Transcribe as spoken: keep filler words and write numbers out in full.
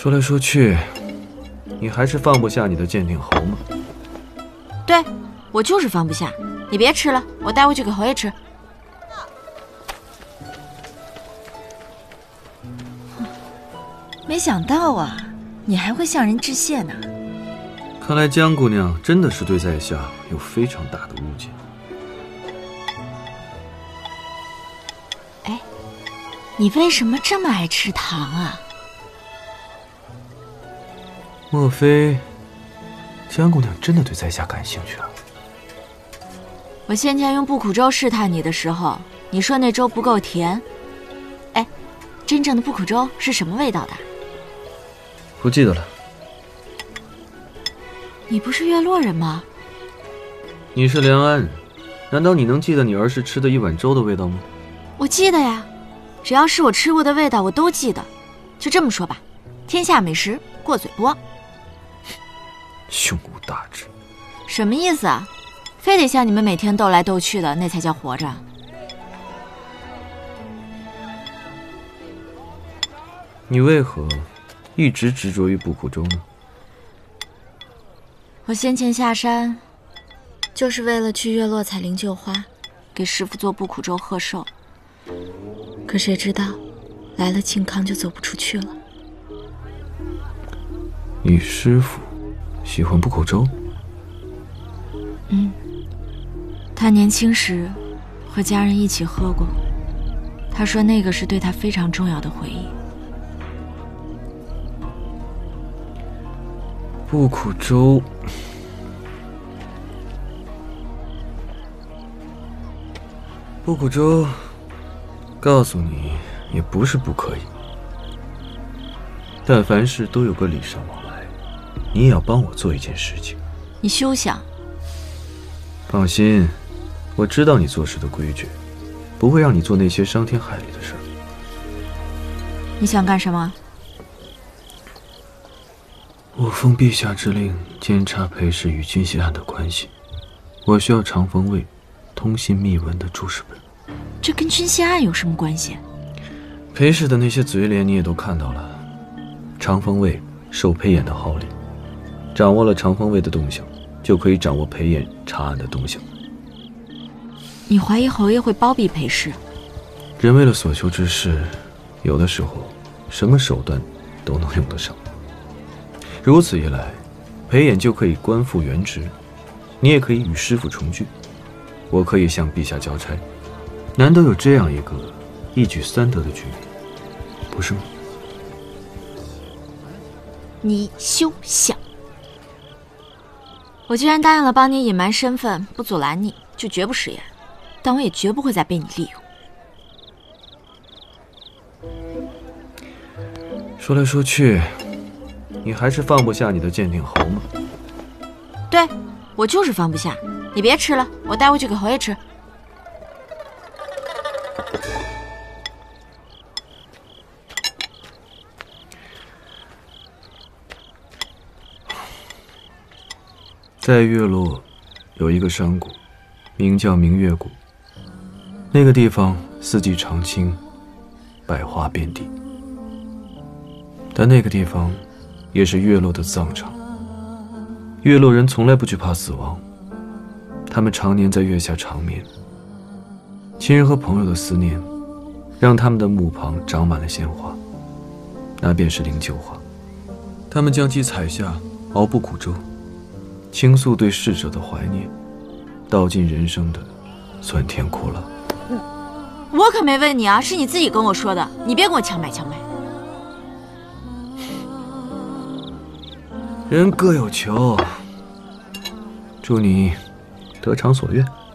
说来说去，你还是放不下你的鉴定猴吗？ 对，我就是放不下。你别吃了，我带回去给侯爷吃。 没想到啊，你还会向人致谢呢。 看来江姑娘真的是对在下有非常大的误解。 哎，你为什么这么爱吃糖啊？ 莫非江姑娘真的对在下感兴趣啊？ 我先前用不苦粥试探你的时候，你说那粥不够甜。哎，真正的不苦粥是什么味道的？ 不记得了。 你不是月落人吗？ 你是梁安人，难道你能记得你儿时吃的一碗粥的味道吗？ 我记得呀，只要是我吃过的味道，我都记得。就这么说吧，天下美食过嘴不忘。 胸无大志。 什么意思啊？非得像你们每天斗来斗去的，那才叫活着。 你为何一直执着于不苦粥呢？ 我先前下山，就是为了去月落采灵柩花，给师傅做不苦粥贺寿。可谁知道，来了靖康就走不出去了。 你师傅喜欢不苦粥？ 嗯，他年轻时和家人一起喝过，他说那个是对他非常重要的回忆。 不苦粥，不苦粥，告诉你也不是不可以，但凡事都有个礼尚往来，你也要帮我做一件事情。 你休想！ 放心，我知道你做事的规矩，不会让你做那些伤天害理的事儿。 你想干什么？ 我奉陛下之令，监察裴氏与军械案的关系。我需要长风卫通信密文的注释本。 这跟军械案有什么关系？ 裴氏的那些嘴脸你也都看到了。长风卫受裴衍的号令，掌握了长风卫的动向，就可以掌握裴衍查案的动向。 你怀疑侯爷会包庇裴氏？ 人为了所求之事，有的时候什么手段都能用得上。如此一来，裴衍就可以官复原职，你也可以与师父重聚，我可以向陛下交差，难得有这样一个一举三得的局面，不是吗？ 你休想！我既然答应了帮你隐瞒身份，不阻拦你，就绝不食言，但我也绝不会再被你利用。 说来说去，你还是放不下你的鉴定猴吗？ 对，我就是放不下。你别吃了，我带回去给侯爷吃。 在月落有一个山谷，名叫明月谷。那个地方四季常青，百花遍地。但那个地方也是月落的葬场。月落人从来不惧怕死亡，他们常年在月下长眠。亲人和朋友的思念，让他们的墓旁长满了鲜花，那便是灵柩花。他们将其采下，熬不苦粥，倾诉对逝者的怀念，道尽人生的酸甜苦辣。 我可没问你啊，是你自己跟我说的，你别跟我强买强卖。 人各有求，祝你得偿所愿。